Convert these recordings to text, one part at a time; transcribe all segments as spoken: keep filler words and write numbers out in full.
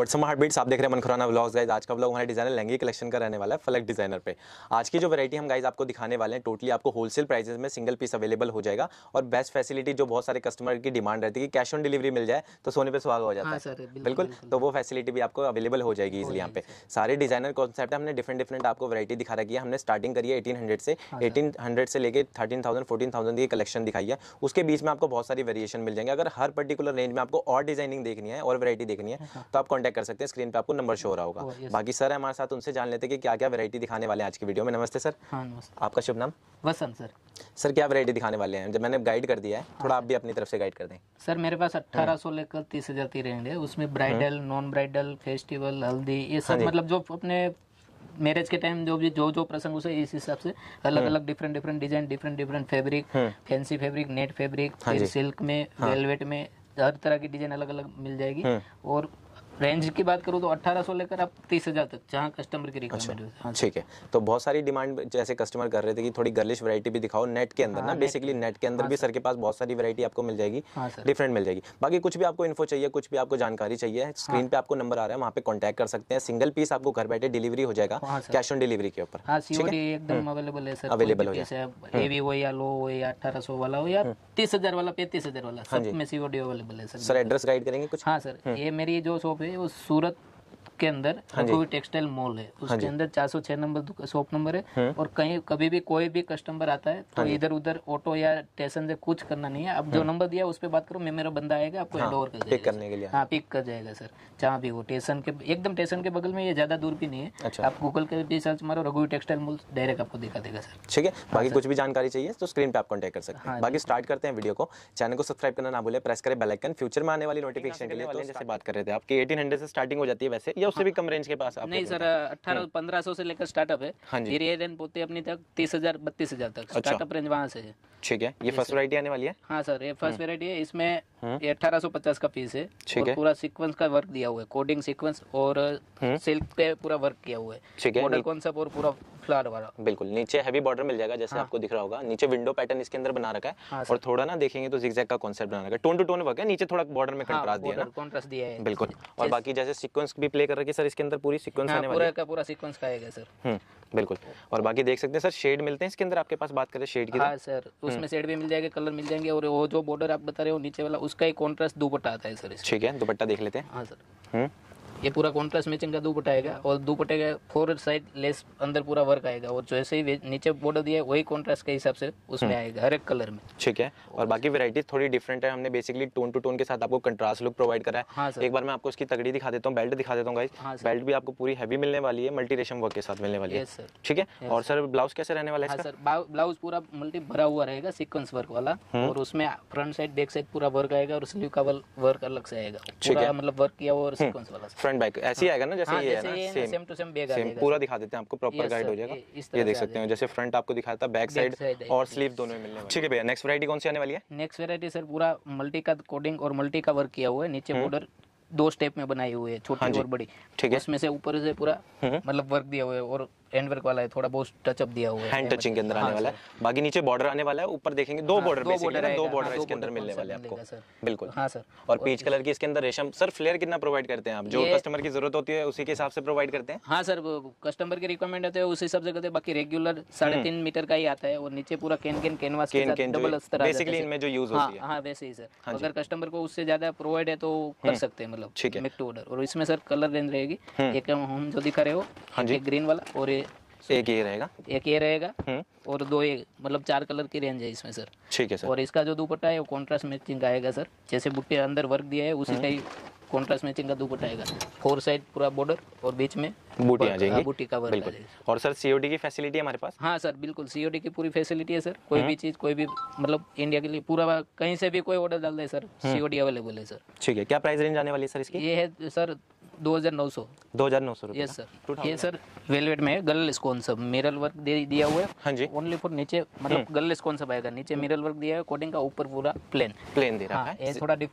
WhatsApp heartbeats, आप देख रहे हैं मन खुराना व्लॉग्स गाइस। आज का व्लॉग हमारे डिजाइनर लहंगे कलेक्शन का रहने वाला है फलक डिजाइनर पे। आज की जो वैरायटी हम गाइस आपको दिखाने वाले हैं टोटली आपको होलसेल प्राइसेस में सिंगल पीस अवेलेबल हो जाएगा। और बेस्ट फैसिलिटी जो बहुत सारे कस्टमर की डिमांड रहती है कि कैश ऑन डिलीवरी मिल जाए तो सोने पे सुहागा हो जाता हाँ है। सर, बिल्कुल, बिल्कुल, बिल्कुल। तो वो फैसिलिटी भी आपको अवेलेबल हो जाएगी इजिली यहाँ पे। सारे डिजाइनर कॉन्सेप्ट है, हमने डिफरेंट डिफरेंट आपको वैरायटी दिखा रखी है। हमने स्टार्टिंग करी है एटीन हंड्रेड से, एटीन हंड्रेड से लेके थर्टीन थाउजेंड फोर्टीन थाउजेंड की कलेक्शन दिखाई है। उसके बीच में आपको बहुत सारी वेरिएशन मिल जाएंगे। अगर हर पर्टिकुलर रेंज में आपको और डिजाइनिंग देखनी है और वैरायटी देखनी है तो आप कॉन्टैक्ट कर सकते हैं। स्क्रीन पे आपको नंबर शो हो रहा होगा। बाकी सर है हमारे साथ, उनसे जान लेते हैं कि क्या क्या वैरायटी दिखाने वाले हैं आज की वीडियो में। नमस्ते सर। हाँ नमस्ते। आपका शुभ नाम? वसंत सर। सर क्या वैरायटी दिखाने वाले हैं? जब मैंने गाइड कर दिया है, थोड़ा आप भी अपनी तरफ से गाइड कर दें। सर मेरे पास अठारह सौ लेकर तीस हजार की रेंज है। उसमें ब्राइडल, नॉन ब्राइडल, फेस्टिवल, हल्दी, ये सब मतलब जो अपने मैरिज के टाइम जो भी जो जो प्रसंग उसे इस हिसाब से अलग अलग different different design, different different fabric, fancy fabric, net fabric, फिर सिल्क में, वेलवेट में, हर तरह की डिजाइन अलग अलग मिल जाएगी। और रेंज की बात करूँ तो अठारह सौ लेकर आप तीस हजार तक, जहाँ कस्टमर की रिक्वायरमेंट है। हाँ ठीक है, तो बहुत सारी डिमांड जैसे कस्टमर कर रहे थे कि थोड़ी गर्लिश वैरायटी भी दिखाओ नेट के अंदर। हाँ, ना बेसिकली नेट के अंदर हाँ, भी सर के पास बहुत सारी वैरायटी आपको मिल जाएगी। हाँ, डिफरेंट मिल जाएगी। बाकी कुछ भी आपको इन्फो चाहिए, कुछ भी आपको जानकारी चाहिए, स्क्रीन हाँ, पे आपको नंबर आ रहा है, वहाँ पे कॉन्टैक्ट कर सकते हैं। सिंगल पीस आपको घर बैठे डिलीवरी हो जाएगा कैश ऑन डिलीवरी के ऊपर। हाँ, सीओडी एकदम अवेलेबल है सर। अवेलेबल हो जाए, हेवी हो या लो हो या अठारह सौ वाला हो या तीस हजार वाला, पैंतीस हजार वाला, सब में सीओडी अवेलेबल है सर। सर एड्रेस गाइड करेंगे कुछ? हाँ सर, ये मेरी जो शॉप है वो सूरत के अंदर रघुवीर टेक्सटाइल मॉल है, उसके अंदर चार सौ छह नंबर शॉप नंबर है। और कहीं कभी भी कोई भी कस्टमर आता है तो इधर उधर ऑटो या स्टेशन से कुछ करना नहीं है। अब जो नंबर दिया उस पे बात करो, मैं मेरा बंदा आएगा आपको हैंड ओवर कर जाएगा, पिक करने के लिए। हाँ, पिक कर जाएगा सर, जहाँ भी हो। स्टेशन के एकदम स्टेशन के बगल में, ये ज्यादा दूर भी नहीं है। अच्छा। आप गूगल पे भी सर्च मारो रघुवीर टेक्सटाइल मॉल, डायरेक्ट आपको दिखा देगा सर। ठीक है, बाकी कुछ भी जानकारी चाहिए तो स्क्रीन पे आप कॉन्टैक्ट कर सकते हैं। बाकी स्टार्ट करते हैं वीडियो को। चैनल को सब्सक्राइब करना ना भूले, प्रेस करें बेल आइकन फ्यूचर में आने वाली नोटिफिकेशन के लिए। तो जैसे बात कर रहे थे आपकी एटीन हंड्रेड से स्टार्टिंग हो जाती है वैसे, या उससे भी कम रेंज के? नहीं सर, अठारह पंद्रह सौ से लेकर स्टार्टअप है। हाँ जी। ये रेंज पोते अपनी तक तीस हजार बत्तीस हजार तक स्टार्टअप रेंज वहाँ से है। ठीक है, ये फर्स्ट वैरायटी आने वाली है। हाँ सर, ये फर्स्ट वैरायटी है। इसमें ये अठारह सौ पचास का पीस है और पूरा सीक्वेंस का वर्क दिया हुआ है, कोडिंग सीक्वेंस और सिल्क पे पूरा वर्क किया हुआ है। मॉडल कॉन्सेप्ट और पूरा फ्लावर वाला। बिल्कुल, नीचे हैवी बॉर्डर मिल जाएगा जैसे आपको दिख रहा होगा। नीचे विंडो पैटर्न इसके अंदर बना रखा है और थोड़ा ना देखेंगे तो जिगजैग का कॉन्सेप्ट बना रखा है। टोन टू टोन वर्क है, नीचे थोड़ा बॉर्डर में कंट्रास्ट दिया है ना, कंट्रास्ट दिया है। बिल्कुल, और बाकी जैसे सीक्वेंस भी प्ले कर रखी है सर इसके अंदर, पूरी सीक्वेंस आने वाली है, पूरा का पूरा सीक्वेंस का आएगा सर। हम्म, बिल्कुल। और बाकी देख सकते हैं सर शेड मिलते हैं इसके अंदर आपके पास। बात करें शेड की, हाँ सर, उसमें शेड भी मिल जाएगा, कलर मिल जाएंगे। और वो जो बॉर्डर आप बता रहे हो नीचे वाला, उसका एक कॉन्ट्रास्ट दुपट्टा आता है सर। ठीक है, दुपट्टा देख लेते हैं। हाँ सर, हम्म, ये पूरा कॉन्ट्रास्ट मैचिंग का दुपट्टा आएगा और दुपट्टे का फोर साइड लेस अंदर पूरा वर्क आएगा। और जैसे ही नीचे बॉर्डर दिया है वही कॉन्ट्रास्ट के हिसाब से उसमें आएगा हर एक कलर में। ठीक है, और बाकी वैरायटी थोड़ी डिफरेंट है। हमने बेसिकली टोन टू टोन के साथ आपको कंट्रास्ट लुक प्रोवाइड करा है। हाँ सर, एक बार मैं आपको इसकी तगड़ी दिखा देता हूँ, बेल्ट दिखा देता हूँ गाइस। हाँ, बेल्ट भी आपको पूरी हैवी मिलने वाली है, मल्टी रेशम वर्क के साथ मिलने वाली है सर। ठीक है, और सर ब्लाउज कैसे रहने वाला है? सर ब्लाउज पूरा मल्टी भरा हुआ रहेगा, सीक्वेंस वर्क वाला। और उसमें फ्रंट साइड बैक साइड पूरा वर्क आएगा और स्लीव का वर्क अलग से आएगा। ठीक है, मतलब वर्क किया हुआ और सीक्वेंस वाला फ्रंट बैक ऐसे ही आएगा ना, जैसे हाँ, ये है ना, same same to same bag आएगा। सेम पूरा दिखा देते हैं आपको, प्रॉपर गाइड हो जाएगा। ये देख सकते हैं जैसे फ्रंट आपको दिखाता है, बैक साइड और स्लीव दोनों में मिलने वाले। ठीक है भैया, नेक्स्ट वैरायटी कौन सी आने वाली है? नेक्स्ट वैरायटी सर पूरा मल्टी का कोडिंग और मल्टी का वर्क किया हुआ है। नीचे बॉर्डर दो स्टेप में बनाई हुई है, छोटी और बड़ी। ठीक है, उसमें से ऊपर से पूरा मतलब वर्क दिया हुआ है और हैंड वर्क वाला है, थोड़ा बहुत टचअप दिया हुआ है, हैंड टचिंग के अंदर आने वाला है। बाकी नीचे बॉर्डर आने वाला है, ऊपर देखेंगे दो बॉर्डर, दो बॉर्डर दो बॉर्डर इसके अंदर मिलने वाले हैं आपको। बिल्कुल, हाँ सर। और पीच कलर की इसके अंदर रेशम। सर फ्लेयर कितना प्रोवाइड करते हैं आप? जो कस्टमर की जरूरत होती है उसी के हिसाब से प्रोवाइड करते हैं? हाँ सर, कस्टमर की रिक्वायरमेंट होती है उस हिसाब से करते हैं। बाकी रेगुलर साढ़े तीन मीटर का ही आता है और नीचे पूरा कैन कैन कैनवास के साथ डबल अस्तर बेसिकली इनमें जो यूज होती है। हाँ वैसे ही सर, अगर कस्टमर को उससे ज्यादा प्रोवाइड है तो कर सकते हैं, मतलब ठीक है, मेक टू ऑर्डर। और इसमें सर कलर रेंज रहेगी, एक हम जो दिखा रहे हो, एक ग्रीन वाला और एक ये रहेगा, एक ये रहेगा और दो ये, मतलब चार कलर की रेंज है इसमें सर। ठीक है सर। और इसका जो दुपट्टा है वो कॉन्ट्रास्ट मैचिंग का आएगा सर, जैसे बुट्टे अंदर वर्क दिया है उसी का ही कॉन्ट्रास्ट मैचिंग का दुपट्टा आएगा। फोर साइड पूरा बॉर्डर और बीच में बूटी आ जाएगी, बूटी का वर्क। और सर सीओडी की फैसिलिटी है हमारे पास? हाँ सर, बिल्कुल सीओडी की पूरी फैसिलिटी है सर। कोई भी चीज, कोई भी मतलब इंडिया के लिए पूरा कहीं से भी कोई ऑर्डर डाल दे सर, सीओडी अवेलेबल है सर। ठीक है, क्या प्राइस रेंज आने वाली है सर इसकी? ये है सर दो हजार नौ सौ दो हजार नौ सौ यस सर। ये सर वेलवेट में गल स्कोन सब मिरर वर्क दे दिया हुआ है। हाँ जी, ओनली फॉर नीचे मतलब गल स्कोन सब आएगा, नीचे मिरर वर्क दिया है कोडिंग का, ऊपर पूरा प्लेन प्लेन दे रहा है। ये थोड़ा डिफरेंट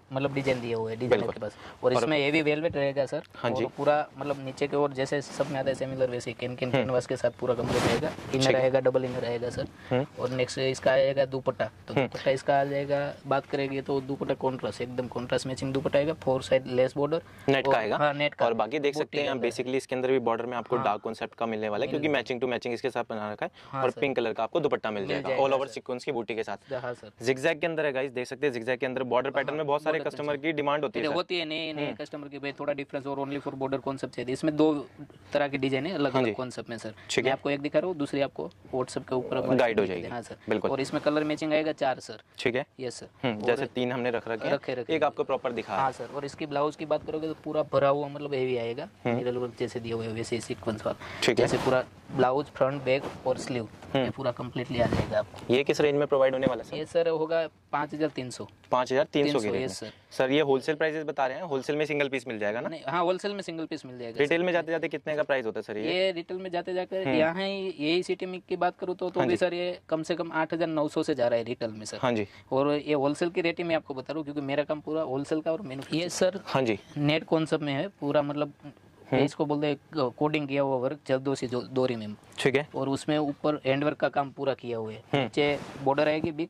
मतलब डिजाइन दिया हुआ है डिजाइनर के पास। और इसमें हेवी वेलवेट रहेगा सर। हाँ जी। और पूरा मतलब नीचे की ओर जैसे सब में आता है सिमिलर वैसे कैन कैन कैनवास के साथ पूरा कमरे रहेगा। इनर आएगा, डबल इनर आएगा सर। और नेक्स्ट इसका आएगा दुपट्टा। तो दुपट्टा इसका आ जाएगा, बात करेंगे तो दुपट्टा कॉन्ट्रास्ट, एकदम कॉन्ट्रास्ट मैचिंग दुपट्टा आएगा। Four side lace border net का आएगा। हाँ, नेट का। और बाकी देख सकते हैं बेसिकली इसके अंदर भी बॉर्डर में आपको डार्क कॉन्सेप्ट का मिलने वाला है, क्योंकि मैचिंग टू मैचिंग इसके साथ बना रखा है। और पिंक कलर का आपको दुपट्टा मिल जाएगा ऑल ओवर सीक्वेंस की बूटी के साथ। हाँ सर। जिगजैग के अंदर है गाइस, देख सकते हैं जिगजैग के अंदर बॉर्डर पैटर्न में बहुत सारे कस्टमर की डिमांड होती है। होती है नए नए कस्टमर की भाई थोड़ा डिफरेंस और ओनली फॉर बॉर्डर कॉन्सेप्ट चाहिए। इसमें दो तरह की डिजाइन है अलग अलग कॉन्सेप्ट में सर। मैं आपको एक दिखा रहा हूँ, दूसरी आपको व्हाट्सएप के ऊपर गाइड हो जाएगी। हाँ सर बिल्कुल। और इसमें कलर मैचिंग आएगा चार सर। ठीक है। Yes sir. जैसे तीन हमने रख रखे रखे रखे एक आपको प्रॉपर दिखा। हाँ सर। और इसकी ब्लाउज की बात करोगे तो पूरा भरा हुआ मतलब हेवी आएगा, मिरर वर्क जैसे दिया हुआ है वैसे सीक्वेंस वाला। जैसे पूरा ब्लाउज फ्रंट बैक और स्लीव ये पूरा कंप्लीटली आ जाएगा आपको। ये किस रेंज में प्रोवाइड होने वाला है? ये सर होगा पाँच हजार तीन सौ। पाँच हजार तीन सौ के रेंज में सर। सर ये होलसेल प्राइसेस बता रहे हैं, होलसेल में सिंगल पीस मिल जाएगा ना? नहीं, हाँ होलसेल में सिंगल पीस मिल जाएगा। रिटेल में जाते जाते कितने का प्राइस होता है सर? ये ये रिटेल में जाते जाकर यहाँ यही सिटी में की बात करूँ तो तो भी सर ये कम से कम आठ हजार नौ सौ से जा रहा है रिटेल में सर। हाँ जी। और ये होलसेल की रेट ही मैं आपको बता रहा हूँ क्योंकि मेरा काम पूरा होलसेल का और मैन्युफैक्चर। ये सर हाँ जी नेट कॉन्सेप्ट में है पूरा, मतलब इसको बोलते हैं कोडिंग किया हुआ वर्क जरदोसी डोरी में। ठीक है। और उसमें ऊपर हैंड वर्क का काम पूरा किया हुआ है। नीचे बॉर्डर आएगी बिग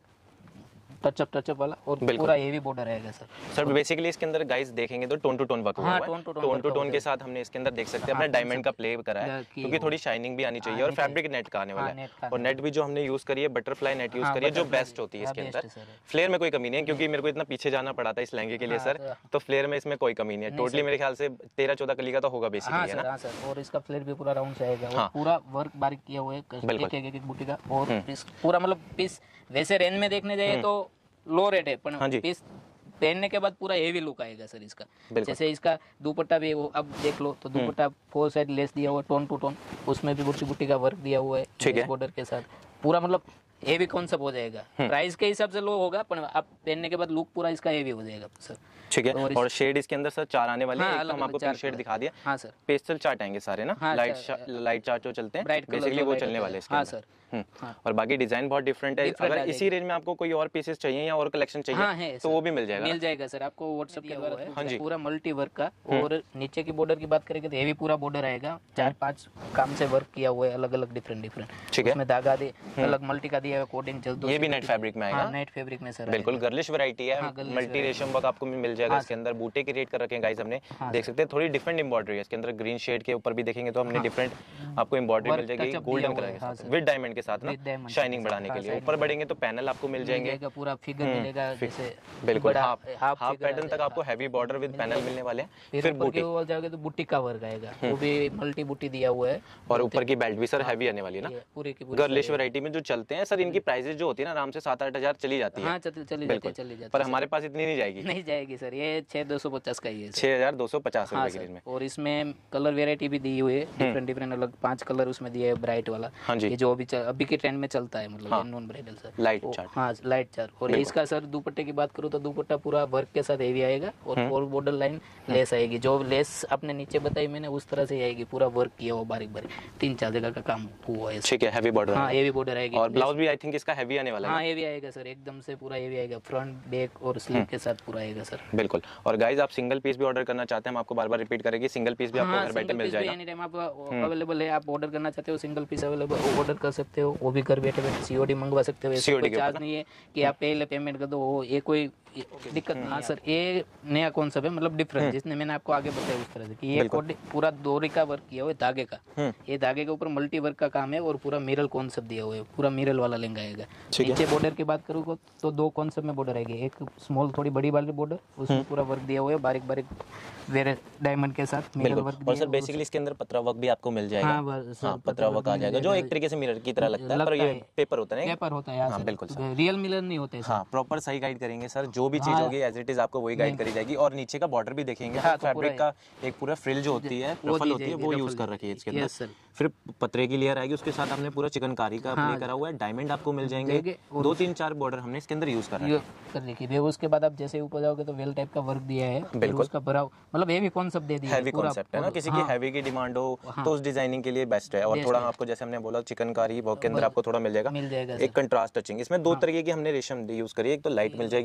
टचअप टचअप वाला और पूरा हेवी बॉर्डर आएगा सर। सर बेसिकली इसके अंदर गाइस देखेंगे तो टोन टू टोन वर्क हुआ है। टोन टू टोन के साथ हमने इसके अंदर देख सकते हैं अपना डायमंड का प्ले करा है, क्योंकि थोड़ी शाइनिंग भी आनी चाहिए। और फैब्रिक नेट का आने वाला है। और नेट भी जो हमने यूज करी है बटरफ्लाई नेट यूज करी है, जो बेस्ट होती है इसके अंदर। फ्लेयर में कोई कमी नहीं है, क्योंकि मेरे को इतना पीछे जाना पड़ा था इस लहंगे के लिए सर, तो फ्लेयर में इसमें कोई कमी नहीं है। टोटली मेरे ख्याल से तेरह चौदह कली का तो होगा बेसिकली, है ना? और इसका फ्लेयर भी पूरा राउंड से आएगा। पूरा वर्क बारीक किया हुआ है एक एक एक बूटी का। और पूरा मतलब पीस वैसे रेंज में देखने जाए तो लो रेट है, पर पीस पहनने के बाद पूरा हेवी लुक आएगा सर इसका। जैसे इसका दुपट्टा भी वो अब देख लो तो दुपट्टा फोर साइड लेस दिया हुआ है टोन टू टोन, उसमें भी बूटी बूटी का वर्क दिया हुआ है बॉर्डर के साथ। पूरा मतलब हेवी कॉन्सेप्ट हो जाएगा। प्राइस के हिसाब से लो होगा पर आप पहनने के बाद लुक पूरा इसका हेवी हो जाएगा सर। ठीक है। और शेड इसके अंदर सर चार आने वाले हैं। हाँ, एक तो हम आपको पिंक शेड दिखा दिया। हाँ सर। पेस्टल चार्ट आएंगे सारे ना। हाँ, लाइट लाइट चार्ट जो चलते हैं बेसिकली वो चलने वाले हैं। हाँ सर। हाँ। और बाकी डिजाइन बहुत डिफरेंट है। अगर इसी रेंज में आपको कोई और पीसेस चाहिए या और कलेक्शन चाहिए हाँ, है तो वो भी मिल जाएगा। मिल जाएगा सर आपको व्हाट्सएप के द्वारा। हाँ जी। पूरा मल्टी वर्क का। और नीचे की बॉर्डर की बात करेंगे तो हेवी पूरा बॉर्डर आएगा। चार पांच काम से वर्क किया हुआ है अलग अलग डिफरेंट डिफरेंट। ठीक है। उसमें धागा दे अलग मल्टी का दिया है कोडिंग जल्दी। ये भी नेट फैब्रिक में आएगा। नेट फैब्रिक में सर बिल्कुल गर्लिश वैरायटी है। मल्टी रेशम वर्क आपको मिल जाएगा इसके अंदर। बूटे के रेट कर रखे हैं गाइस हमने, देख सकते हैं। थोड़ी डिफरेंट एम्ब्रॉयडरी है इसके अंदर। ग्रीन शेड के ऊपर भी देखेंगे तो हमने डिफरेंट आपको एम्ब्रॉयडरी मिल जाएगी गोल्डन कलर के साथ विद डायमंड के साथ ना, शाइनिंग बढ़ाने के लिए। ऊपर बढ़ेंगे तो पैनल आपको मिल जाएंगे, पूरा फिगर मिलेगा जैसे बिल्कुल हाफ हाफ पैटर्न तक आपको हैवी बॉर्डर विद पैनल मिलने वाले हैं। फिर बूटी जाओगे तो बूटी का वर्क आएगा, वो भी मल्टी बूटी दिया हुआ है। और ऊपर की बेल्ट भी सर हैवी आने वाली है ना। पूरी की पूरी गर्लिश वैरायटी में जो चलते हैं सर, इनकी प्राइसेस जो होती है ना आराम से सात आठ हजार चली जाती है। हाँ चली चली जाती है, चली जाती पर हमारे पास इतनी नहीं जाएगी। नहीं जाएगी सर, ये छह दो सौ पचास का ही है। छह हजार दो सौ पचास रुपए की रेंज में। और इसमें कलर वेरायटी भी दी हुई है, डिफरेंट डिफरेंट अलग पांच कलर उसमें दिया है ब्राइट वाला। हाँ जी। ये जो अभी अभी के ट्रेंड में चलता है, मतलब non bridal sir light chart. हाँ लाइट चार्ट। और इसका सर दुपट्टे की बात करूँ तो दुपट्टा पूरा वर्क के साथ हेवी आएगा। और फोर बॉर्डर लाइन लेस आएगी, जो लेस आपने नीचे बताई मैंने उस तरह से आएगी। पूरा वर्क किया हुआ बारीक बारीक तीन चार जगह का काम हुआ है। ठीक है, हैवी बॉर्डर। हाँ हेवी बॉर्डर आएगी। और ब्लाउज भी आई थिंक इसका हैवी आने वाला है। हाँ हेवी आएगा सर, एकदम से पूरा हेवी आएगा, फ्रंट बैक और स्लीव के साथ पूरा आएगा सर। बिल्कुल। और गाइस आप सिंगल पीस भी ऑर्डर करना चाहते हैं, हम आपको बार बार रिपीट करेंगे, सिंगल पीस भी आपको घर बैठे मिल जाएगा। एनी टाइम आप अवेलेबल है, आप ऑर्डर करना चाहते हो सिंगल पीस अवेलेबल ऑर्डर कर सकते हो, वो भी घर बैठे बैठे सीओडी मंगवा सकते हो। कोई चार्ज नहीं है कि आप पहले पेमेंट कर दो, वो ये कोई दिक्कत नहीं। हाँ सर, ये नया कॉन्सेप्ट है, मतलब डिफरेंट, जिसने मैंने आपको आगे बताया उस तरह से कि ये पूरा डोरी का वर्क किया हुआ है धागे का। ये धागे के ऊपर मल्टी वर्क का काम है और पूरा मिरल कॉन्सेप्ट दिया हुआ है, पूरा मिरल वाला लहंगा आएगा। नीचे बॉर्डर की बात करूँ तो दो कॉन्सेप्ट में बॉर्डर आएगी, एक स्मॉल थोड़ी बड़ी वाली बॉर्डर, उसमें पूरा वर्क दिया हुआ है बारीक बारीक वेरे डायमंड के साथ मिरर वर्क। और सर बेसिकली इसके अंदर पतरा वर्क भी आपको मिल जाएगा। हाँ, पतरा वर्क आ जाएगा जो एक तरीके से मिरर की तरह लगता है, पर ये पेपर होता है। पेपर होता है। हाँ बिल्कुल, रियल मिरर नहीं होते। हाँ प्रॉपर सही गाइड करेंगे सर, जो भी चीज होगी एज इट इज आपको वही गाइड करी जाएगी। और नीचे का बॉर्डर भी देखेंगे, फैब्रिक का एक पूरा फ्रिल जो होती है रफल होती है वो यूज कर रखी है इसके अंदर। फिर पतरे की लेयर आएगी, उसके साथ हमने पूरा चिकनकारी का अप्लाई करा हुआ है। डायमंड आपको मिल जाएंगे, दो तीन चार बॉर्डर हमने इसके अंदर यूज करा है। उसके बाद आप जैसे ऊपर जाओगे तो वेल टाइप का वर्क दिया है, बिल्कुल उसका भरा मतलब हेवी कॉन्सेप्ट दे दिया है। हेवी कॉन्सेप्ट है ना, किसी की हेवी की डिमांड हो तो उस डिजाइनिंग के लिए बेस्ट है। और थोड़ा आपको जैसे हमने बोला चिकनकारी वर्क के अंदर आपको थोड़ा मिल जाएगा, मिल जाएगा एक कंट्रास्ट टचिंग। इसमें दो तरीके की हमने रेशम यूज करी है, एक तो लाइट मिल जाएगी आपको,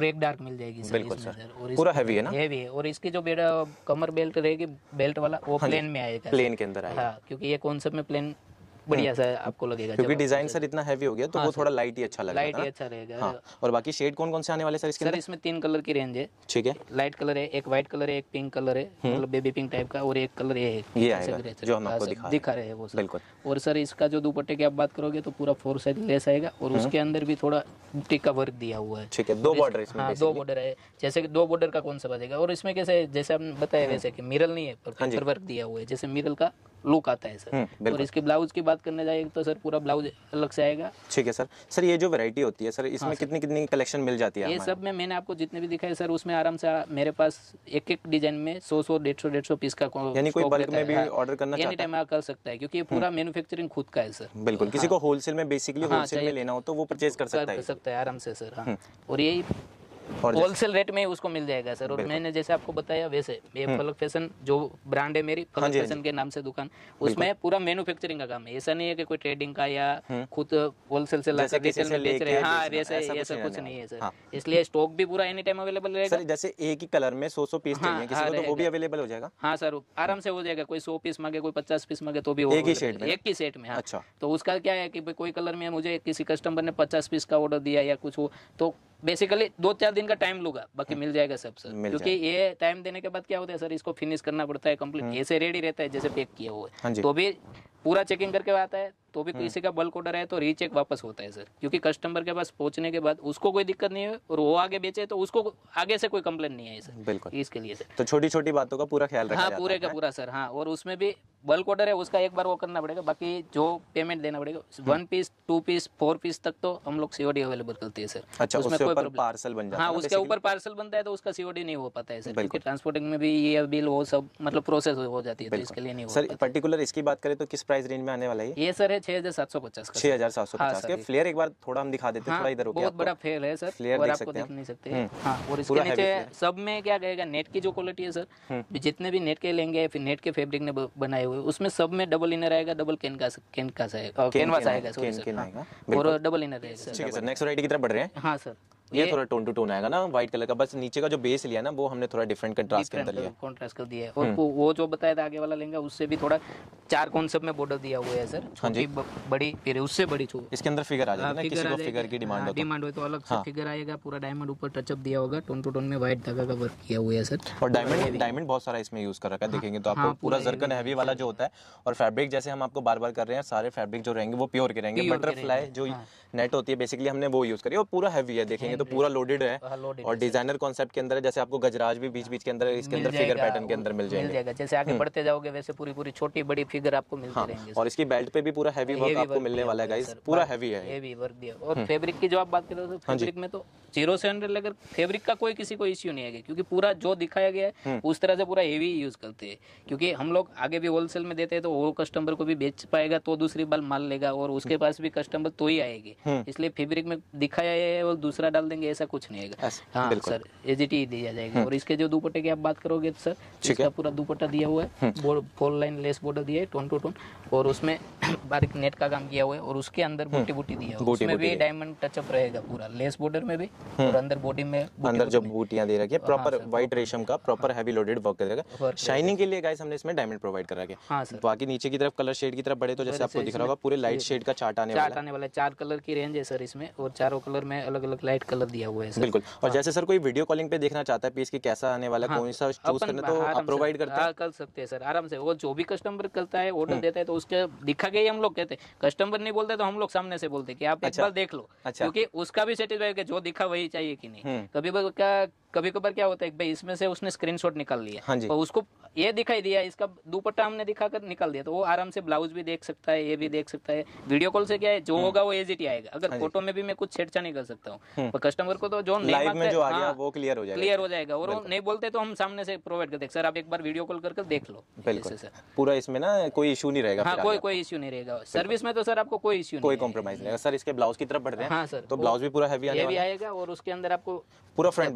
और एक डार्क मिल जाएगी सर बिल्कुल इसमें सर। सर। और पूरा हैवी है ना? हैवी है। और इसकी जो बेड कमर बेल्ट रहेगी, बेल्ट वाला, वो प्लेन में आएगा, प्लेन के अंदर आएगा। हाँ, क्योंकि ये कॉन्सेप्ट में प्लेन बढ़िया सा आपको लगेगा, क्योंकि डिजाइन सर इतना हैवी हो गया तो वो थोड़ा लाइट ही अच्छा लगेगा। लाइट ही अच्छा रहेगा। हाँ। और बाकी शेड कौन कौन से आने वाले सर इसके सर अंदर? इसमें तीन कलर की रेंज है। ठीक है। लाइट कलर है, एक व्हाइट कलर है, एक पिंक कलर है, मतलब बेबी पिंक टाइप का, और एक कलर ये है, ये आएगा जो हम आपको दिखा दिखा रहे हैं वो सर। बिल्कुल। और सर इसका जो दुपट्टे की आप बात करोगे तो पूरा फोर साइड लेस आएगा, और उसके अंदर भी थोड़ा टिक का वर्क दिया हुआ है। ठीक है, दो बॉर्डर इसमें। हाँ, दो बॉर्डर है, जैसे कि दो बॉर्डर का कौन सा बजेगा। और इसमें कैसे, जैसे आपने बताया वैसे कि मिरल नहीं है, पर पेपर वर्क दिया हुआ है, जैसे मिरल का लुक आता है सर। और इसके ब्लाउज की बात करने जाएगा तो सर पूरा ब्लाउज अलग से आएगा। ठीक है सर। सर ये जो वैरायटी होती है सर, इसमें कितनी कितनी कलेक्शन मिल जाती है? ये सब में मैंने आपको जितने भी दिखाए सर, उसमें आराम से मेरे पास एक एक डिजाइन में सौ सौ डेढ़ सौ डेढ़ सौ पीस का, यानी कोई बल्क में भी ऑर्डर करना चाहता है, एनी टाइम कर सकता है, क्योंकि ये पूरा मैन्युफैक्चरिंग खुद का है सर। बिल्कुल। किसी को होलसेल में, बेसिकली होलसेल में लेना हो तो वो परचेज कर सकता है, कर सकता है आराम से सर। हाँ, और यही और होलसेल रेट में उसको मिल जाएगा सर। और मैंने जैसे आपको बताया वैसे, ये फलक फैशन जो ब्रांड है मेरी, फलक फैशन के नाम से दुकान, उसमें पूरा मैन्युफैक्चरिंग का काम है। ऐसा नहीं है कि कोई ट्रेडिंग का या खुद होलसेल से लाकर रिटेल में बेच रहे हैं। हाँ, वैसे ऐसा कुछ नहीं है सर। इसलिए स्टॉक भी पूरा एनी टाइम अवेलेबल रहेगा सर। जैसे एक ही कलर में सौ सौ पीस चाहिए किसी को, तो वो भी अवेलेबल हो जाएगा? हाँ सर, आराम से हो जाएगा। कोई सौ पीस मांगे, कोई पचास पीस मांगे तो भी एक ही सेट में, एक ही सेट में। अच्छा। तो उसका क्या है कि कोई कलर में मुझे किसी कस्टमर ने पचास पीस का ऑर्डर दिया या कुछ हो, तो बेसिकली दो चार दिन का टाइम लूंगा, बाकी मिल जाएगा सब सर। क्योंकि ये टाइम देने के बाद क्या होता है सर, इसको फिनिश करना पड़ता है कंप्लीट। ऐसे रेडी रहता है जैसे पैक किया हुआ है, तो भी पूरा चेकिंग करके आता है, तो भी किसी का बल्क ऑर्डर है तो रीचेक वापस होता है सर। क्योंकि कस्टमर के पास पहुंचने के बाद उसको कोई दिक्कत नहीं है, और वो आगे बेचे तो उसको आगे से कोई कंप्लेंट नहीं है सर। बिल्कुल, इसके लिए सर। तो छोटी छोटी बातों का पूरा ख्याल रखा हाँ, पूरे का पूरा सर। हाँ, और उसमें भी बल्क ऑर्डर है उसका एक बार वो करना पड़ेगा, बाकी जो पेमेंट देना पड़ेगा, one piece two piece four piece तक तो हम लोग सीओडी अवेलेबल करते हैं सर। अच्छा, उसमें कोई पार्सल बन जाता है? हाँ, उसके ऊपर पार्सल बनता है तो उसका सीओडी नहीं हो पाता है सर, क्योंकि ट्रांसपोर्टिंग में भी ये बिल वो सब मतलब प्रोसेस हो जाती है, तो इसके लिए नहीं हो सर। पर्टिकुलर इसकी बात करें तो किस प्राइस रेंज में आने वाला है ये सर? है छह हजार सात सौ पचास का। छह हजार सात सौ पचास के फ्लेयर एक बार थोड़ा हम दिखा देते हैं, थोड़ा इधर हो गया। बहुत बड़ा फेल है सर, फ्लेयर और देख आपको सकते देख हैं नहीं सकते। हाँ, और इसके नीचे सब में क्या कहेगा, नेट की जो क्वालिटी है सर, जितने भी नेट के लेंगे, फिर नेट के फैब्रिक ने बनाए हुए, उसमें सब में डबल इनर आएगा, डबल कैनवास कैनवास आएगा, कैनवास आएगा सर, और डबल इनर रहेगा सर। ठीक है सर। नेक्स्ट वैरायटी की तरफ बढ़ रहे हैं। हाँ सर, ये थोड़ा टोन टू टोन आएगा ना, व्हाइट कलर का, बस नीचे का जो बेस लिया ना वो हमने थोड़ा डिफरेंट कंट्रास्ट के अंदर लिया, कंट्रास्ट कर दिया है। और वो जो बताया था आगे वाला लेंगे, उससे भी थोड़ा चार कॉन्सेप्ट में बॉर्डर दिया हुआ है सर, छोटी बड़ी फिर उससे बड़ी छोटी। इसके अंदर फिगर आ जाएगा ना, किसी को फिगर की डिमांड हो, डिमांड हो तो अलग से फिगर आएगा। पूरा डायमंड ऊपर टचअप दिया होगा, टोन टू टोन में व्हाइट धागा का वर्क किया हुआ है सर। और डायमंड डायमंड बहुत सारा इसमें यूज कर रखा है, देखेंगे तो आपको पूरा जरकन हैवी वाला जो होता है। और फैब्रिक जैसे हम आपको बार बार कर रहे हैं, सारे फैब्रिक जो रहेंगे वो प्योर के रहेंगे। बटरफ्लाई जो नेट होती है बेसिकली हमने वो यूज करी, और पूरा हैवी है, देखेंगे तो पूरा लोडेड है, और डिजाइनर कॉन्सेप्ट के अंदर है। जैसे आपको गजराज भी बीच बीच के अंदर इसके अंदर फिगर पैटर्न के अंदर मिल जाएंगे। जैसे आगे बढ़ते जाओगे वैसे पूरी पूरी छोटी बड़ी फिगर आपको मिलते रहेंगे। और इसकी बेल्ट पे भी पूरा हैवी वर्क आपको मिलने वाला है गाइस, पूरा हैवी है, हैवी वर्क दिया। और फैब्रिक की जो आप बात कर रहे हो, फैब्रिक में तो जीरो से हंड्रेड लेकर फैब्रिक का कोई किसी को इश्यू नहीं है, क्योंकि पूरा जो दिखाया गया है उस तरह से पूरा हेवी यूज करते हैं। क्योंकि हम लोग आगे भी होलसेल में देते हैं, तो वो कस्टमर को भी बेच पाएगा तो दूसरी बार माल लेगा, और उसके पास भी कस्टमर तो ही आएगी। इसलिए फैब्रिक में दिखाया है और दूसरा डाल देंगे ऐसा कुछ नहीं है। हाँ सर, एजीटी दिया जाएगा। और इसके जो दुपट्टे की आप बात करोगे तो सर, इसका पूरा दुपट्टा दिया हुआ है, फोर लाइन लेस बॉर्डर दिया है, टोन टू टोन, और उसमें बारीक नेट का काम किया हुआ है, और उसके अंदर बूटी बूटी दिया हुआ है, उसमें भी डायमंड टचअप रहेगा पूरा लेस बॉर्डर में भी, और अंदर बॉडी में अंदर जो बूटियां दे रखी है प्रॉपर व्हाइट रेशम का प्रॉपर हैवी लोडेड वर्क करेगा। शाइनिंग के लिए गाइस हमने इसमें डायमंड प्रोवाइड कर रखा है। हाँ सर। बाकी नीचे की तरफ कलर शेड की तरफ बढ़े तो जैसे आपको दिख रहा होगा पूरे लाइट शेड का चार्ट आने वाला है। चार्ट आने वाला है, चार कलर की रेंज है सर इसमें, और चारों कलर में अलग अलग लाइट कलर दिया हुआ है सर। बिल्कुल। और जैसे सर कोई वीडियो कॉलिंग पे देखना चाहता है पीस की कैसा आने वाला है, कौन सा चूज करना, तो आप प्रोवाइड करते हैं? कर सकते हैं सर, आराम से। वो जो भी कस्टमर करता है, ऑर्डर देता है, तो उसके दिखा के ही हम लोग कहते हैं। कस्टमर नहीं बोलते तो हम लोग सामने से बोलते हैं कि आप एक बार देख लो, क्योंकि उसका भी सेटिस्फाई है, जो दिखा वही चाहिए कि नहीं। कभी क्या कभी कभार क्या होता है, भाई इसमें से उसने स्क्रीनशॉट निकाल लिया, हाँ तो उसको ये दिखाई दिया, इसका दुपट्टा हमने दिखाकर निकाल दिया, तो वो आराम से ब्लाउज भी देख सकता है, ये भी देख सकता है। वीडियो कॉल से क्या है, जो होगा वो एजीटी आएगा। अगर फोटो में भी मैं कुछ छेड़छाड़ नहीं कर सकता हूँ, पर कस्टमर को तो जो लाइव में जो आ गया वो क्लियर हो जाएगा, क्लियर हो जाएगा। और वो नहीं बोलते तो हम सामने से प्रोवाइड करते हैं, सर आप एक बार वीडियो कॉल करके देख लो। बिल्कुल सर, पूरा इसमें ना कोई इशू नहीं रहेगा। हाँ, कोई कोई इश्यू नहीं रहेगा। सर्विस में तो सर आपको कोई इश्यू नहीं, कोई कॉम्प्रोमाइज नहीं रहेगा। सर इसके ब्लाउज की तरफ बढ़ रहे हैं। हाँ सर, तो ब्लाउज भी पूरा हैवी आएगा, और उसके अंदर आपको पूरा फ्रंट बैक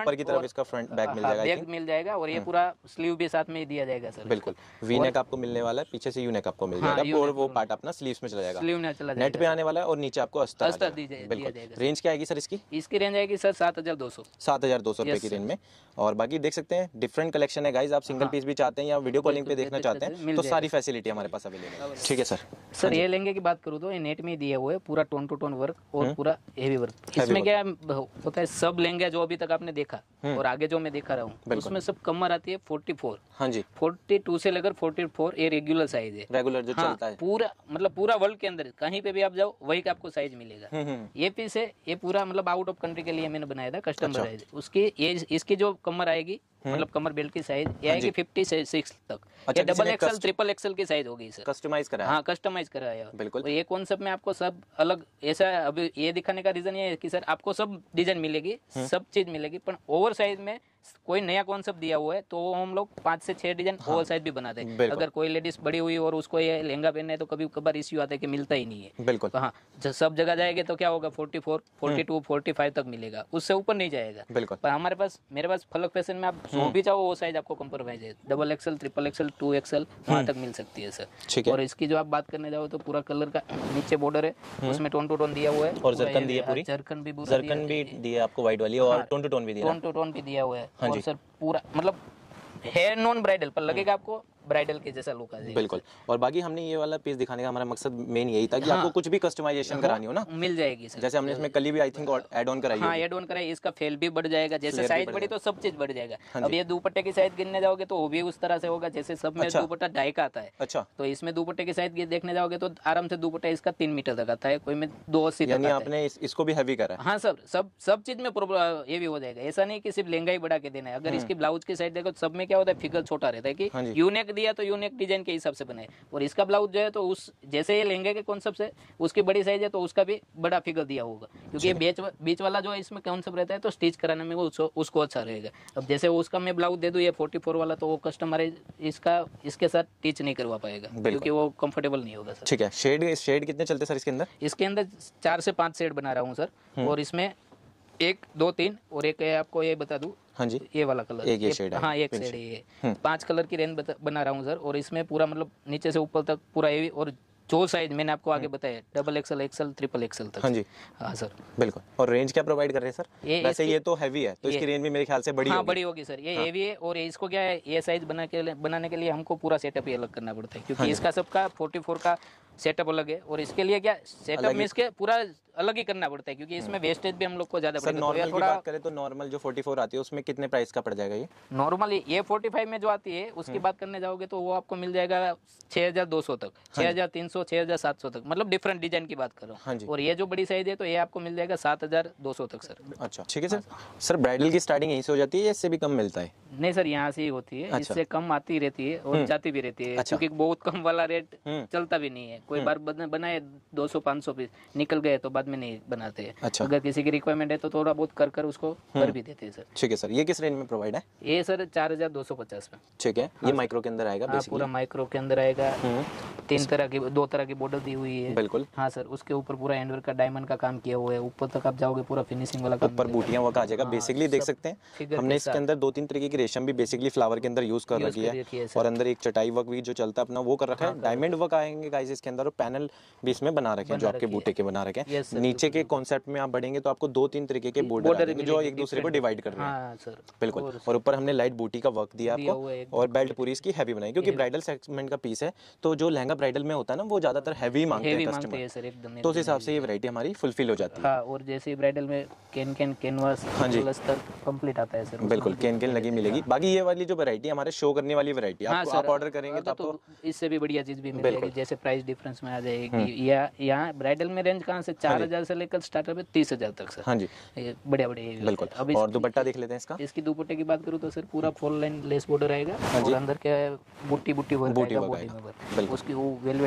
ऊपर की तरफ इसका फ्रंट बैक मिल जाएगा, बैक मिल जाएगा और ये पूरा स्लीव भी साथ में ही दिया जाएगा सर। बिल्कुल, वी नेक आपको मिलने वाला है, पीछे से यू नेक आपको मिल जाएगा और वो पार्ट अपना स्लीव्स में चला जाएगा, स्लीव में चला जाएगा, नेट पे आने वाला है और नीचे आपको अस्तर अस्तर दिया जाएगा। रेंज क्या आएगी सर इसकी? इसकी रेंज आएगी सर सात हजार दो सौ सात हजार दो सौ रुपए की रेंज में। और बाकी देख सकते हैं डिफरेंट कलेक्शन है गाइज, आप सिंगल पीस भी चाहते हैं या वीडियो कॉलिंग पे देखना चाहते हैं तो सारी फैसिलिटी हमारे पास अवेलेबल है। ठीक है सर। सर ये लहंगे की बात करूँ तो ये नेट में दिया हुआ है, पूरा टोन टू टोन वर्क और पूरा हेवी वर्क। इसमें क्या होता है, सब लहंगे जो अभी तक आपने देखा और आगे जो मैं दिखा रहा हूँ उसमें सब कमर आती है फोर्टी फोर। हाँ जी, फोर्टी टू से लेकर फोर्टी फोर ये रेगुलर साइज है, रेगुलर जो चलता है पूरा मतलब पूरा वर्ल्ड के अंदर कहीं पे भी आप जाओ वही का आपको साइज मिलेगा। ये पीस है, ये पूरा मतलब आउट ऑफ कंट्री के लिए मैंने बनाया था, कस्टमर साइज। उसकी ये इसकी जो कमर आएगी मतलब कमर बेल्ट की साइज ये आएगी फिफ्टी सिक्स तक। ये डबल एक्सएल ट्रिपल एक्सएल की साइज होगी सर, कस्टमाइज करा है। हाँ कस्टमाइज करा है बिल्कुल। ये कॉन्सेप्ट में आपको सब अलग ऐसा, अभी ये दिखाने का रीजन ये है कि सर आपको सब डिजाइन मिलेगी, सब चीज मिलेगी, पर ओवर साइज में कोई नया कॉन्सेप्ट दिया हुआ है तो हम लोग पांच से छह डिजाइन ओवर साइज भी बनाते हैं। अगर कोई लेडीज बड़ी हुई और उसको ये लहंगा पहनना है तो कभी कभार इश्यू आता है कि मिलता ही नहीं है। बिल्कुल। हाँ, सब जगह जाएंगे तो क्या होगा, forty four forty two forty five तक मिलेगा, उससे ऊपर नहीं जाएगा। बिल्कुल। पर हमारे पास, मेरे पास फलक फैशन में आप जो भी चाहो वो साइज आपको कंप्रोमाइज है, double XL triple XL to XL वहाँ तक मिल सकती है सर। और इसकी जो आप बात करने जाओ तो पूरा कलर का नीचे बॉर्डर है, उसमें टोन टू टोन दिया हुआ है और जरकन दी है पूरी, जरकन भी जरकन भी दी है आपको व्हाइट वाली और टोन टू टोन भी दिया, टोन टू टोन भी दिया हुआ है। और सर पूरा मतलब हेयर नॉन ब्राइडल पर लगेगा आपको ब्राइडल के जैसा लुक आ जाएगा। बिल्कुल। और बाकी हमने ये वाला पीस दिखाने का हमारा मकसद मेन यही था कि आपको कुछ भी कस्टमाइजेशन करानी हो ना मिल जाएगी सर। जैसे हमने इसमें कली भी आई थिंक ऐड ऑन कराई है। हाँ ऐड ऑन कराई, इसका फेल भी बढ़ जाएगा, जैसे साइज बढ़ी तो सब चीज बढ़ जाएगा। अब ये दुपट्टे की साइज गिनने जाओगे तो वो भी उस तरह से होगा जैसे सब में दुपट्टा ढाई का आता है। अच्छा। तो इसमें दुपट्टे की साइज देखने जाओगे तो आराम से दुपट्टा इसका तीन मीटर तक आता है, कोई में दो अस्सी तक। यानी आपने इसको भी हैवी करा? हाँ सर, सब सब चीज में प्रॉब्लम ये भी हो जाएगा, ऐसा नहीं कि सिर्फ लहंगा ही बढ़ा के देना है। अगर इसकी ब्लाउज की साइड देखो सब में क्या होता है, फिगर छोटा रहता है कि यूनेक दिया तो यूनेक डिजाइन के हिसाब से बने, और इसका ब्लाउज जो है तो उस जैसे ये लहंगे के कॉन्सेप्ट से उसकी बड़ी साइज है तो उसका भी बड़ा फिगर दिया होगा, क्योंकि ये बीच बीच वाला जो है इसमें कॉन्सेप्ट रहता है तो स्टिच कराने में वो उसको अच्छा रहेगा। अब जैसे उसका मैं ब्लाउज दे दूं ये फोर्टी फोर वाला तो वो कस्टमर इसका इसके साथ टिच नहीं करवा पाएगा क्योंकि वो कंफर्टेबल नहीं होगा सर। ठीक है। शेड शेड कितने चलते सर इसके अंदर? इसके अंदर चार से पांच शेड बना रहा हूँ सर, और इसमें एक दो तीन और एक है, आपको ये बता दूं, हाँ जी, ये वाला कलर एक ये शेड है। हाँ एक शेड है ये, पांच कलर की रेंज बना रहा हूँ सर। और इसमें पूरा मतलब नीचे से ऊपर तक पूरा हेवी, और जो साइज मैंने आपको आगे बताया double XL XL triple XL तक। हाँ जी, हाँ सर बिल्कुल। और रेंज क्या प्रोवाइड कर रहे हैं सर? ये वैसे ये तो हैवी है तो इसकी रेंज भी मेरे ख्याल से बड़ी हाँ होगी। बड़ी होगी सर, ये हेवी है। और इसको क्या है, ये साइज बना के बनाने के लिए हमको पूरा सेटअप ही अलग करना पड़ता है, क्योंकि इसका सबका फोर्टी फोर का सेटअप अलग है, और इसके लिए क्या सेटअप में इसके पूरा अलग ही करना पड़ता है, क्योंकि इसमें वेस्टेज भी हम लोग को ज्यादा पड़ेगा। नॉर्मल की बात करें तो नॉर्मल जो फोर्टी फोर आती है उसमें कितने प्राइस का पड़ जाएगा ये? नॉर्मल ये फोर्टी फाइव में जो आती है उसकी बात करने जाओगे तो वो आपको मिल जाएगा छह हजार दो सौ तक, छह हजार तीन सौ, छह हजार सात सौ तक, मतलब डिफरेंट डिजाइन की बात कर रहा हूँ। हाँ जी। और ये जो बड़ी साइज है तो ये आपको मिल जाएगा सात हजार दो सौ तक सर। अच्छा ठीक है सर। सर ब्राइडल की स्टार्टिंग यहीं से हो जाती है, इससे भी कम मिलता है? नहीं सर, यहाँ से ही होती है, इससे कम आती रहती है और जाती भी रहती है, क्योंकि बहुत कम वाला रेट चलता भी नहीं है। कोई बार बनाए दो सौ पाँच सौ पीस निकल गए तो बाद में नहीं बनाते हैं। अच्छा। अगर किसी की रिक्वायरमेंट है तो थोड़ा बहुत कर कर उसको कर भी देते हैं सर। ठीक है सर। ये किस रेंज में प्रोवाइड है? ये सर चार हजार दो सौ पचास में। ठीक है। ये माइक्रो के अंदर आएगा बेसिकली? पूरा माइक्रो के अंदर आएगा, तीन तरह की दो तरह की बॉर्डर दी हुई है। बिल्कुल। हाँ सर, उसके ऊपर पूरा हैंडवर्क का डायमंड का काम किया हुआ है, ऊपर तक आप जाओगे पूरा फिनिशिंग वाला काम, ऊपर बूटियां वर्क आ जाएगा बेसिकली। देख सकते हैं हमने इसके अंदर दो तीन तरीके की रेशम भी बेसिकली फ्लावर के अंदर यूज कर रखी है, और अंदर एक चटाई वर्क भी जो चलता है अपना वो कर रखा है। डायमंड वर्क आएंगे गाइस इसके अंदर, और पैनल भी इसमें बना रखे हैं जो आपके बूटे के बना रखे हैं। नीचे के कॉन्सेप्ट में आप बढ़ेंगे तो आपको दो तीन तरीके के बॉर्डर जो एक दूसरे को डिवाइड कर रहे हैं। बिल्कुल। और ऊपर हमने लाइट बूटी का वर्क दिया आपको, और बेल्ट पूरी इसकी हैवी बनाई, क्योंकि ब्राइडल सेगमेंट का पीस है तो जो लहंगा ब्राइडल में होता है ना वो ज्यादातर हैवी मांगते हैं कस्टमर, तो उस हिसाब से ये वैरायटी हमारी फुलफिल हो जाती है। हाँ, और जैसे ब्राइडल में कैन कैन कैनवास तक कंप्लीट आता है सर। बिल्कुल, कैन कैन लगी मिलेगी। बाकी ये वाली जो वैरायटी हमारे शो करने वाली वैरायटी आप आप ऑर्डर करेंगे तो आपको इससे भी बढ़िया चीज भी मिलेगी, जैसे प्राइस डिफरेंस में आ जाएगी। या यहाँ ब्राइडल में रेंज कहाँ से चार हजार से लेकर स्टार्टअप है तीस हजार तक सर। हाँ जी, बढ़िया बढ़िया। बिल्कुल। अब और दुपट्टा देख लेते हैं इसका। इसकी दुपट्टे की बात करूँ तो सर पूरा फोर लाइन लेस बॉर्डर आएगा, और अंदर क्या है बूटी बूटी वर्क आएगा बॉडी में। उसकी वो वेलवेट की बॉर्डर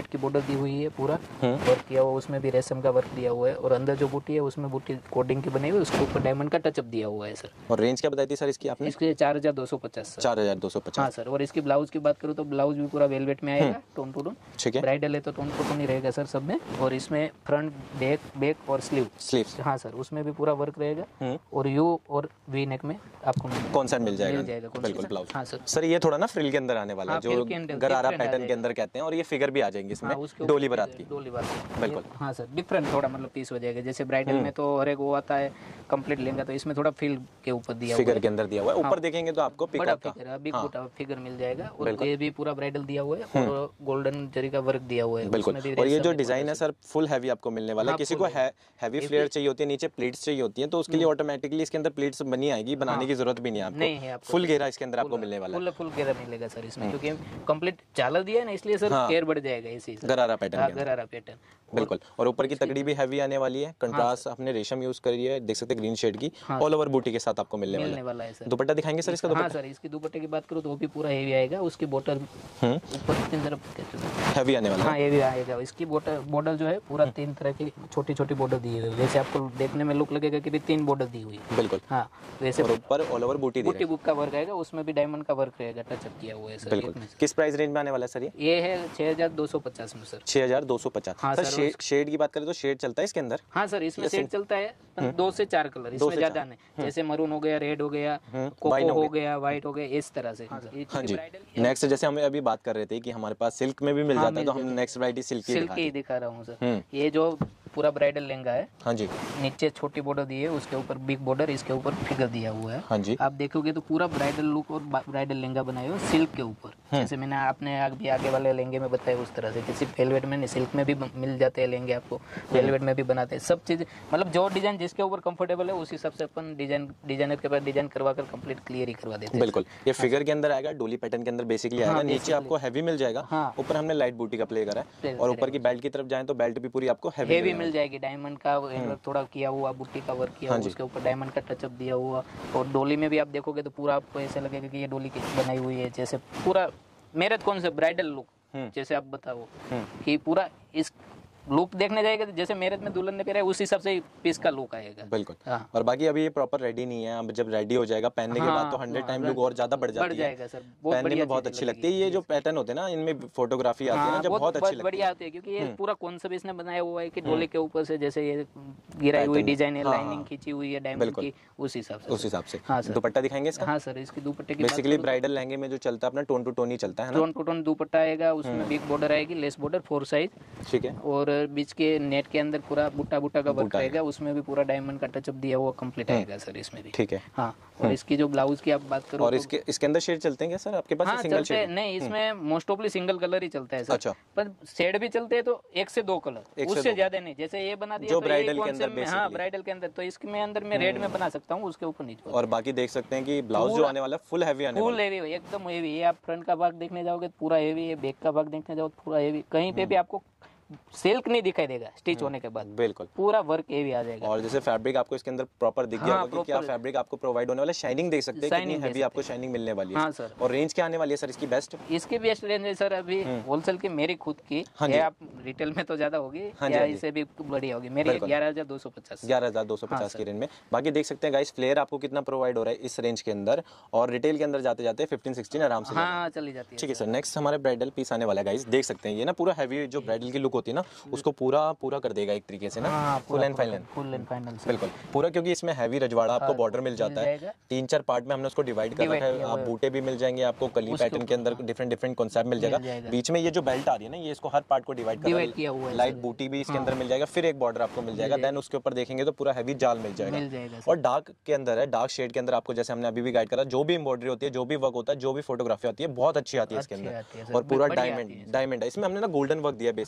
दी हुई है, पूरा वर्क किया हुआ, उसमें भी रेशम का वर्क दिया हुआ है, और अंदर जो बूटी है उसमें बूटी कोडिंग की बनी हुई है, उसके ऊपर डायमंड का टचअप दिया हुआ है सर। और रेंज क्या बताई थी सर इसकी आपने? इसके चार हजार दो सौ पचास चार हजार दो सौ पचास। हाँ सर। और इसकी ब्लाउज की बात करूँ तो ब्लाउज भी पूरा वेलवेट में आएगा, टोन टू टोन। ठीक है। ब्राइडल है तो टोन टू टोन ही रहेगा सर सब में। और इसमें फ्रंट, बैक बैक और स्लीव स्लीव्स, हाँ सर, उसमें भी पूरा वर्क रहेगा। और यू और वी नेक में आपको कौन सा मिल जाएगा? मिल जाएगा बिल्कुल ब्लाउज। हाँ सर। सर ये थोड़ा ना फ्रिल के अंदर आने वाला है, जो गरारा पैटर्न के अंदर कहते हैं, और ये फिगर भी आ जाएंगे इसमें, डोली बारात की। डोली बारात, बिल्कुल। हाँ सर, डिफरेंट थोड़ा मतलब पीस हो जाएगा। जैसे ब्राइडल में तो हर एक वो आता है कंप्लीट लेंगे, तो इसमें थोड़ा फिल के ऊपर दिया हुआ है, फिगर के अंदर दिया हुआ है। ऊपर देखेंगे तो आपको बड़ा पिकअप फिगर, बिग बूटा फिगर मिल जाएगा। और ये भी पूरा ब्राइडल दिया हुआ है, और गोल्डन जरी का वर्क दिया हुआ है। बिल्कुल। और ये जो डिजाइन है सर फुल हैवी आपको मिलने वाला है। किसी को हैवी फ्लेयर चाहिए होती है, नीचे प्लीट्स चाहिए होती हैं, तो उसके लिए ऑटोमेटिकली इसके अंदर प्लीट्स बनी आएगी, बनाने की जरूरत भी नहीं है आपको। फुल घेरा इसके अंदर आपको मिलने वाला है, फुल फुल घेरा मिलेगा सर इसमें, क्योंकि कंप्लीट झालर दिया है ना, इसलिए सर केयर बढ़ जाएगा इसी से, गरारा पैटर्न। गरारा पैटर्न बिल्कुल। और ऊपर की तकड़ी भी हैवी आने वाली है, कंट्रास्ट आपने रेशम यूज करी है, देख सकते हैं ग्रीन शेड की, ऑल ओवर बूटी के साथ आपको मिलने वाला है। वाला है सर। दुपट्टा दिखाएंगे सर इसका? हाँ सर, इसकी दुपट्टे की बात करूँ तो वो भी पूरा हेवी आएगा। उसकी बॉर्डर ऊपर तीन तरफ हैवी आने वाला है। हाँ हेवी आएगा। इसकी बॉर्डर बॉर्डर जो है पूरा तीन तरह की छोटी छोटी बॉर्डर दी हुई है, वैसे आपको देखने में लुक लगेगा कि भी तीन बॉर्डर दी हुई है। बिल्कुल। हाँ वैसे। और ऊपर ऑल ओवर बूटी बूटी बुक का वर्क आएगा, उसमें भी डायमंड का वर्क रहेगा, टचअप किया हुआ है सर। बिल्कुल। किस प्राइस रेंज में आने वाला है सर ये? ये है छह हजार दो सौ पचास में सर। छह हजार दो सौ पचास। हाँ सर शेड की बात करें तो शेड चलता है इसके अंदर? हाँ सर, इसमें शेड चलता है दो से चार कलर, इसमें ज्यादा नहीं। जैसे मरून हो गया, रेड हो गया, कोको हो गया, व्हाइट हो गया, इस तरह से। हाँ जी। नेक्स्ट जैसे हम अभी बात कर रहे थे कि हमारे पास सिल्क में भी मिल जाता है, तो हम नेक्स्ट वैरायटी सिल्क की सिल्क ही दिखा रहा हूँ सर। ये जो पूरा ब्राइडल लहंगा है, हाँ जी, नीचे छोटी बॉर्डर दी है, उसके ऊपर बिग बॉर्डर, इसके ऊपर फिगर दिया हुआ है। हाँ जी। आप देखोगे तो पूरा ब्राइडल लुक और ब्राइडल लहंगा बनाए हो सिल्क के ऊपर, जैसे मैंने आपने अभी आगे वाले लहंगे में बताया उस तरह से। किसी वेलवेट में नहीं, सिल्क में भी मिल जाते हैं लहंगे आपको, वेलवेट में भी बनाते हैं, सब चीज मतलब जो डिजाइन जिसके ऊपर कंफर्टेबल है उस हिसाब से अपन डिजाइन डिजाइनर के पास डिजाइन करवा कर कंप्लीट क्लियर ही करवा देते हैं। बिल्कुल। ये फिगर के अंदर आएगा, डोली पैटर्न के अंदर बेसिकली आएगा, नीचे आपको हैवी मिल जाएगा, ऊपर हमने लाइट बूटी का प्ले करा है, और ऊपर की बेल्ट की तरफ जाए तो बेल्ट भी पूरी आपको हैवी मिल जाएगी, डायमंड का थोड़ा किया हुआ, बूटी का वर्क किया हुआ, उसके ऊपर डायमंड का टचअप दिया हुआ। और डोली में भी आप देखोगे तो पूरा आपको ऐसा लगेगा कि ये डोली की बनाई हुई है, जैसे पूरा मैरिज कौन से ब्राइडल लुक, जैसे आप बताओ कि पूरा इस लुक देखने जाएगा तो जैसे मैरिज में दुल्हन ने पहना है उस हिसाब से पीस का लुक आएगा। बिल्कुल। हाँ। और बाकी अभी ये प्रॉपर रेडी नहीं है, अब जब रेडी हो जाएगा पहनने के बाद तो हंड्रेड टाइम लुक और ज्यादा बढ़ जाती है, पहनने में बहुत अच्छी लगती है। ये जो पैटर्न होते हैं ना, इनमें फोटोग्राफी आती है ना, जब बहुत अच्छी लगती है, बढ़िया आती है, क्योंकि ये पूरा कॉन्सेप्ट इसने बनाया हुआ है कि डोले के ऊपर से जैसे ये गिराई हुई डिजाइन है, लाइनिंग खींची हुई है डायमंड की, उस हिसाब से उस हिसाब से। दुपट्टा दिखाएंगे इसका? हाँ सर, इसकी दुपट्टे की बेसिकली ब्राइडल लहंगे में जो चलता है अपना टोन टू टोन ही चलता है, टोन टू टोन दुपट्टा आएगा, उसमें बिग बॉर्डर आएगी, लेस बॉर्डर फोर साइज, ठीक है, और बीच के नेट के अंदर पूरा बूटा बूटा का वर्क रहेगा, उसमें भी पूरा डायमंड का टचअप दिया हुआ कंप्लीट आएगा सर इसमें भी, ठीक है। हाँ, और इसकी जो ब्लाउज की आप बात करो, और इसके इसके अंदर शेड चलते हैं क्या सर आपके पास? हाँ, सिंगल शेड नहीं, इसमें मोस्ट ऑफली सिंगल कलर ही चलता है सर। अच्छा। पर शेड भी चलते हैं तो एक से दो कलर, उससे ज्यादा नहीं। जैसे ये बना दिया ब्राइडल के अंदर, हाँ ब्राइडल के अंदर, तो इसमें अंदर मैं रेड में बना सकता हूँ, उसके ऊपर नहीं। और बाकी देख सकते हैं कि ब्लाउज जो आने वाला है फुल हैवी आने वाला है, फुल हेवी, एकदम हेवी। ये आप फ्रंट का भाग देखने जाओगे पूरा हेवी है, बैक का भाग देखने जाओ पूरा हेवी, कहीं पे भी आपको सिल्क नहीं दिखाई देगा स्टिच होने के बाद, बिल्कुल पूरा वर्क हेवी आ जाएगा। और जैसे फैब्रिक आपको इसके अंदर प्रॉपर दिख गया होगा कि क्या फैब्रिक आपको प्रोवाइड होने वाला है, शाइनिंग देख सकते हैं कितनी हैवी आपको शाइनिंग मिलने वाली है। हाँ सर। और रेंज क्या आने वाली है सर इसकी? बेस्ट इसकी बेस्ट रेंज है सर अभी होलसेल की मेरी खुद की, आप रिटेल में तो ज्यादा होगी, या इससे भी बढ़िया होगी, मेरी ग्यारह हजार दो सौ पचास ग्यारह हजार दो सौ पचास की रेंज में। बाकी देख सकते हैं गाइस, फ्लेयर आपको कितना प्रोवाइड हो रहा है इस रेंज के अंदर, और रिटेल के अंदर जाते जाते फिफ्टीन सिक्सटीन आराम से हाँ चली जाती है। ठीक है सर, नेक्स्ट हमारे ब्राइडल पीस आने वाला है गाइस, देख सकते हैं ये ना पूरा हैवी जो ब्राइडल की लुक होती है ना उसको पूरा पूरा कर देगा एक तरीके से ना, full and final, full and final बिल्कुल पूरा, क्योंकि इसमें हैवी रजवाड़ा आपको बॉर्डर मिल जाता है, तीन चार पार्ट में हमने उसको डिवाइड कर रखा है। आप बूटे भी मिल जाएंगे आपको, कली पैटर्न के अंदर डिफरेंट डिफरेंट कॉन्सेप्ट मिल जाएगा। बीच में ये जो बेल्ट आ रही है ना, ये इसको हर पार्ट को डिवाइड किया हुआ है, लाइट बूटी भी इसके अंदर मिल जाएगा, फिर एक बॉर्डर आपको मिल जाएगा, देन उसके ऊपर देखेंगे तो पूरा हैवी जाल मिल जाएगा। और डार्क के अंदर है, डार्क शेड के अंदर आपको जैसे हमने अभी भी गाइड करा, जो भी एम्ब्रॉयडरी होती है, जो भी वर्क होता है, जो भी फोटोग्राफी आती है, बहुत अच्छी आती है इसके अंदर, और पूरा डायमंड डायमंड है इसमें, हमने ना गोल्डन वर्क दिया बेसिकली,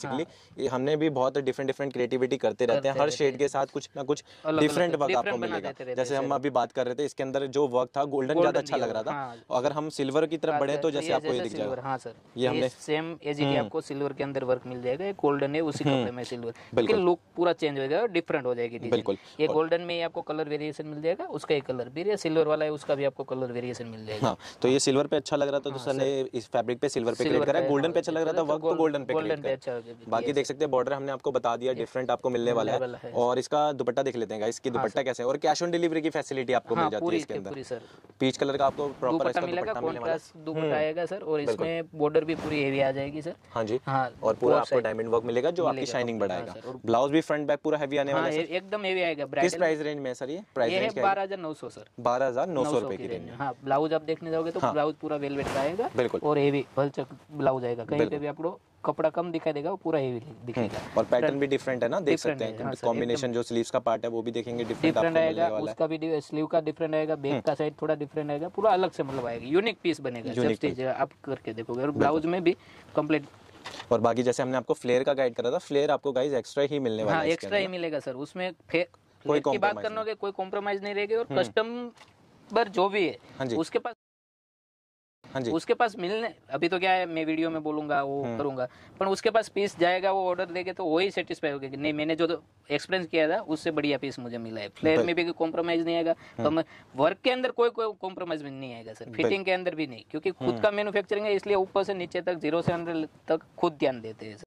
ये हमने भी बहुत डिफरेंट डिफरेंट क्रिएटिविटी करते रहते हैं, हर शेड के साथ कुछ ना कुछ डिफरेंट वर्क आपको मिलेगा। जैसे हम अभी बात कर रहे थे, इसके अंदर जो वर्क था गोल्डन ज्यादा अच्छा लग रहा था, अगर हम सिल्वर की तरफ बढ़े तो जैसे आपको ये दिख जाएगा। हाँ सर, ये हमने सेम एज इट आपको सिल्वर के अंदर वर्क मिल जाएगा, गोल्डन है उसी कपड़े में सिल्वर, लेकिन लुक पूरा चेंज हो जाएगा, डिफरेंट हो जाएगी। बिल्कुल, ये गोल्डन में आपको कलर वेरिएशन मिल जाएगा, उसका एक कलर भी, सिल्वर वाला है उसका भी आपको कलर वेरिएशन मिल जाएगा। हाँ, तो ये सिल्वर पे अच्छा लग रहा था तो सर ने इस फैब्रिक पे सिल्वर पे क्रिएट करा है, गोल्डन पे अच्छा लग रहा था वर्क तो गोल्डन पे क्रिएट करा। बाकी देख सकते हैं बॉर्डर हमने आपको बता दिया, डिफरेंट आपको मिलने वाला है। और इसका दुपट्टा देख लेते हैं गाइस, इसकी दुपट्टा कैसे है, और कैश ऑन डिलीवरी की फैसिलिटी आपको मिल जाती है इसके अंदर। पीच कलर का आपको प्रॉपर इसका मिलेगा, दुपट्टा मिलने वाला है, दुपट्टा आएगा सर, और इसमें बॉर्डर भी पूरी हेवी आ जाएगी सर। हाँ जी, और पूरा आपको डायमंड वर्क मिलेगा जो आपकी शाइनिंग बढ़ाएगा। ब्लाउज भी फ्रंट बैक पूरा हेवी आने वाला है, एकदम हेवी आएगा। किस प्राइस रेंज में सर ये? प्राइस रेंज क्या है? बारह हजार नौ सौ सर, बारह हजार नौ सौ रुपए की रेंज। हाँ, ब्लाउज आप देखने जाओगे तो ब्लाउज पूरा वेलवेट का आएगा, बिल्कुल, और हेवी भलचक ब्लाउज आएगा, कहीं पे भी आपको कपड़ा कम दिखाई देगा, वो पूरा हेवी दिखेगा। और पैटर्न भी डिफरेंट है ना, देख सकते हैं कॉम्बिनेशन, जो स्लीव्स का पार्ट है वो भी देखेंगे डिफरेंट आपको मिलने वाला है, उसका भी स्लीव का डिफरेंट आएगा, बैक का साइड थोड़ा डिफरेंट आएगा, पूरा अलग से मतलब आएगा, यूनिक पीस बनेगा जब स्टिच आप करके देखोगे। और ब्लाउज में भी कंप्लीट। और बाकी जैसे हमने आपको फ्लेयर का गाइड करा था, फ्लेयर आपको गाइस एक्स्ट्रा ही मिलने वाला है, एक्स्ट्रा ही मिलेगा सर, उसमें कोई की बात करने कोई कॉम्प्रोमाइज नहीं रहेगी। और कस्टमर जो भी है उसके पास हाँ जी, उसके पास मिलने, अभी तो क्या है मैं वीडियो में बोलूंगा वो करूंगा, पर उसके पास पीस जाएगा, वो ऑर्डर देके तो वही सेटिस्फाई होगा कि नहीं मैंने जो एक्सपीरियंस किया था उससे बढ़िया पीस मुझे मिला है। फ्लेयर में भी कोई कॉम्प्रोमाइज नहीं आएगा, तो वर्क के अंदर कोई कोई कॉम्प्रोमाइज नहीं आएगा सर, फिटिंग के अंदर भी नहीं, क्योंकि खुद का मैन्युफैक्चरिंग है, इसलिए ऊपर से नीचे तक जीरो से हंड्रेड तक खुद ध्यान देते हैं।